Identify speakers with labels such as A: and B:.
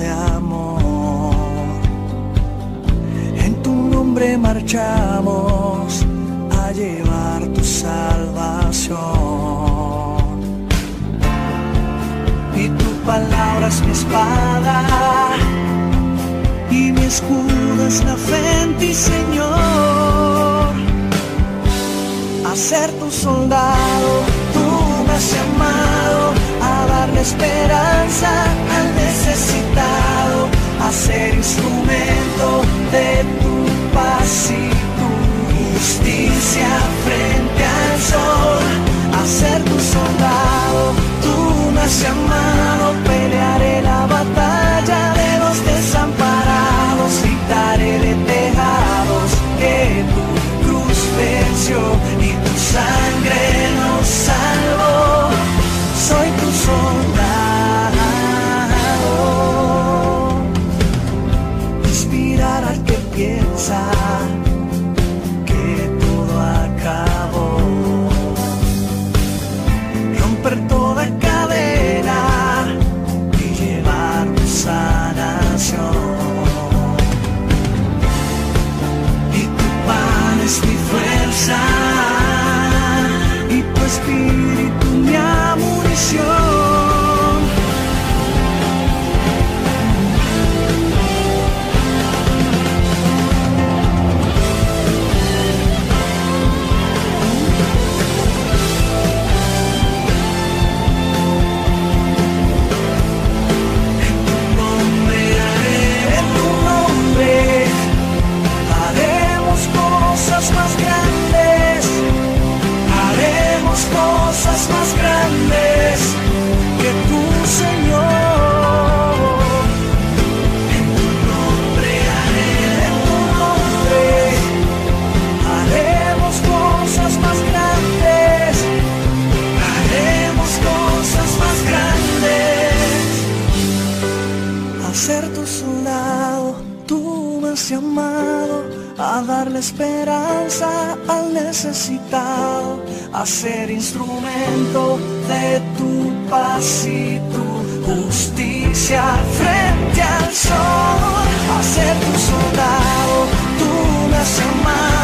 A: de amor. En tu nombre marchamos a llevar tu salvación. Y tu palabra es mi espada y mi escudo es la fe en ti, Señor. A ser tu soldado, tú me has llamado a darle esperanza al necesitado, a ser instrumento de tu paz y tu justicia frente al sol. A ser tu soldado, tú me has llamado, pelearé la batalla de los desamparados, gritaré de tejados que tu cruz venció y tu sangre nos salvó. Soy tu soldado. Inspirar al que piensa que todo acabó. Romper toda cadena y llevar tu sanación. Y tu pan es mi fuerza y tu espíritu mi munición. En tu nombre haremos cosas más grandes. Haremos cosas más grandes que tú, Señor. En tu nombre haremos cosas más grandes. Haremos cosas más grandes. A ser tu soldado, tú me has llamado a darle esperanza al necesitado, a ser instrumento de tu paz y tu justicia frente al sol. A ser tu soldado, tú me has llamado